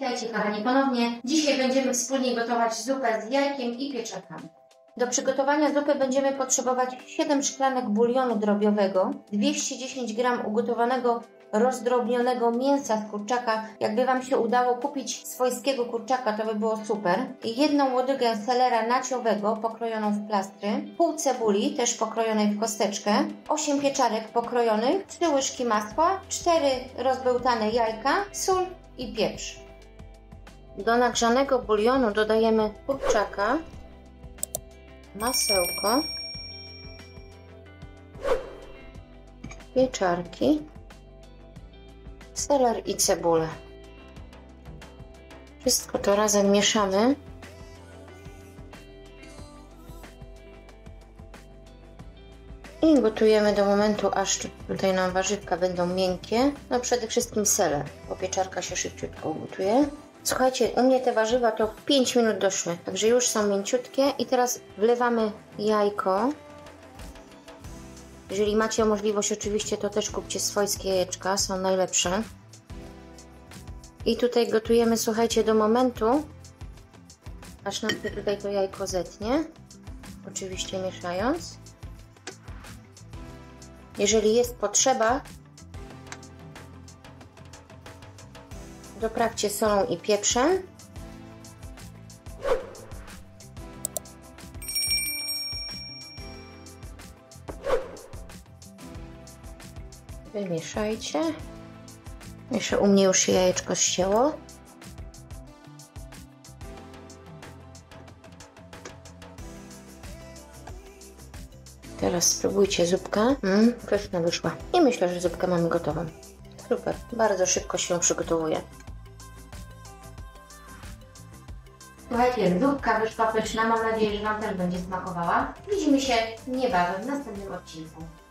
Witajcie kochani ponownie. Dzisiaj będziemy wspólnie gotować zupę z jajkiem i pieczarkami. Do przygotowania zupy będziemy potrzebować 7 szklanek bulionu drobiowego, 210 g ugotowanego rozdrobnionego mięsa z kurczaka. Jakby Wam się udało kupić swojskiego kurczaka, to by było super. I 1 łodygę selera naciowego pokrojoną w plastry, pół cebuli też pokrojonej w kosteczkę, 8 pieczarek pokrojonych, 3 łyżki masła, 4 rozbełtane jajka, sól i pieprz. Do nagrzanego bulionu dodajemy kurczaka, masełko, pieczarki, seler i cebulę. Wszystko to razem mieszamy. I gotujemy do momentu, aż tutaj nam warzywka będą miękkie. No przede wszystkim seler, bo pieczarka się szybciutko ugotuje. Słuchajcie, u mnie te warzywa to 5 minut doszły, także już są mięciutkie. I teraz wlewamy jajko. Jeżeli macie możliwość, oczywiście, to też kupcie swojskie jajeczka, są najlepsze. I tutaj gotujemy, słuchajcie, do momentu, aż nam się tutaj to jajko zetnie. Oczywiście mieszając. Jeżeli jest potrzeba, doprawcie solą i pieprzem. Wymieszajcie. Jeszcze u mnie już się jajeczko ścięło. Teraz spróbujcie zupkę. Pyszna wyszła. I myślę, że zupkę mamy gotową. Super. Bardzo szybko się przygotowuje. Słuchajcie, zupka wyszła pyszna. Mam nadzieję, że Wam też będzie smakowała. Widzimy się niebawem w następnym odcinku.